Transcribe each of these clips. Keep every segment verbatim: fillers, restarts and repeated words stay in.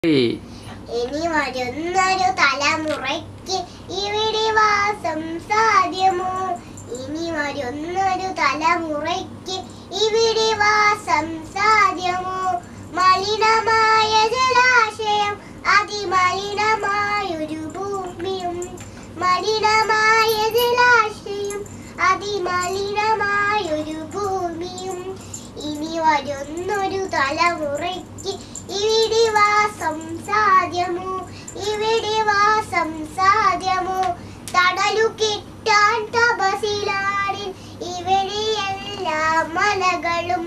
ഇനി വരുന്നൊരു തലമുറയ്ക്ക് ഇവിടെ വാസം സാധ്യമോ? ഇനി വരുന്നൊരു തലമുറയ്ക്ക് ഇവിടെ വാസം സാധ്യമോ? മലിനമായ ജലാശയം, അതിമലിനമായൊരു ഭൂമിയും. മലിനമായ ജലാശയം, അതിമലിനമായൊരു ഭൂമിയും. ഇനി വരുന്നൊരു തലമുറയ്ക്ക് ഇവിടെ വാസം സാധ്യമോ? ഇവിടെ വാസം സാധ്യമോ? തടലു കിട്ടാൻ തപസിലാടിൻ ഇവിടെയെല്ലാം മലകളും.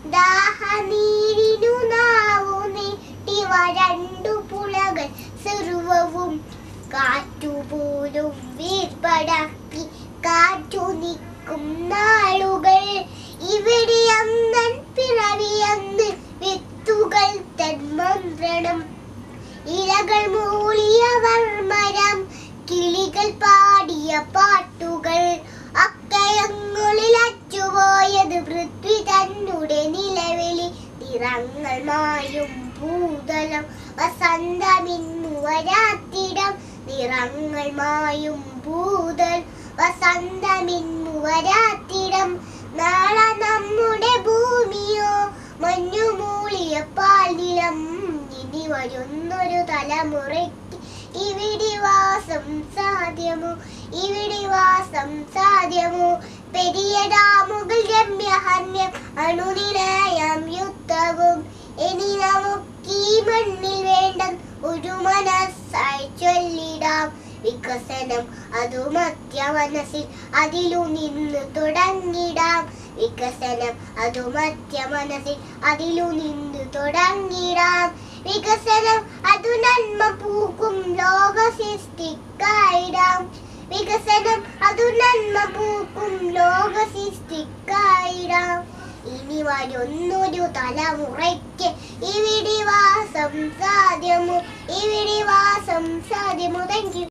ദാഹനീരിനു നാവു നീട്ടി വരണ്ടു പുഴകൾ സർവവും. കാറ്റുപോലും വീർപ്പടക്കി കാറ്റു നിൽക്കും നാളുകൾ. ഇവിടെ അന്നൻ പിറവിയന്ന് വിത്തുകൾ തന്മന്ത്രണം. ഇലകൾ മൂളിയവർ മരം, കിളികൾ പാടിയ പാട്ടുകൾ. അക്കയങ്ങളിൽ അച്ചുപോയത് പൃഥ്വി തന്നെ നിലവിളി. നിറങ്ങൾ മായും ഭൂതലം, വസന്തമിന്നു വരാത്തിടം. നിറങ്ങൾ മായും ഭൂതൽ, വസന്തമിന്നു വരാത്തിടം. നാളെ നമ്മുടെ ഭൂമിയോ മഞ്ഞു മൂളിയ പാൽനിലം. ഇനി വരുന്നൊരു തലമുറയ്ക്ക് ഇവിടെ വാസം സാധ്യമോ? ഇവിടെ വാസം സാധ്യമോ? പെരിയ ഡാമുകൾ രമ്യഹന്യം, അണുനിലയം യുദ്ധവും. ഇനി നമുക്കീ മണ്ണിൽ വേണ്ട ഒരു മനസ്സായി ചൊല്ലിടാം. വികസനം അതു മധ്യ മനസ്സിൽ അതിലു നിന്ന് തുടങ്ങിടാം. വികസനം അതു മധ്യ മനസ്സിൽ അതിലു നിന്ന് തുടങ്ങിടാം. വികസനം അതു നന്മ പൂക്കും ലോക സൃഷ്ടിക്കായിടാം. വികസനം അതു നന്മ പൂക്കും ലോക സൃഷ്ടിക്കായിടാം. ഇനി വരുന്നൊരു തലമുറയ്ക്ക് ഇവിടെ വാസം സാധ്യമോ? ഇവിടെ വാസം സാധ്യമോ? Thank you.